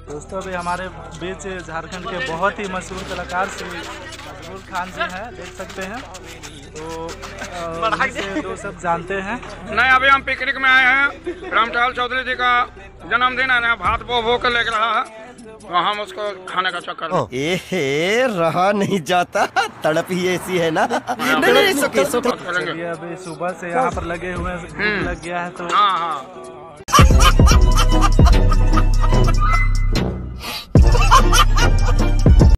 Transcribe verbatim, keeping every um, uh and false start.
दोस्तों अभी हमारे बीच झारखंड के बहुत ही मशहूर कलाकार श्री मजबूर खान जी हैं, देख सकते हैं। तो से जो सब जानते हैं। नहीं, अभी हम पिकनिक में आए हैं। रामटाल चौधरी जी का जन्मदिन है ना, भात बो बो के लेकर रहा है, तो हम उसको खाने का चक्कर। ए रहा नहीं जाता, तड़प ही ऐसी है ना। चलिए अभी सुबह से यहाँ पर लगे हुए लग गया है तो हाँ हाँ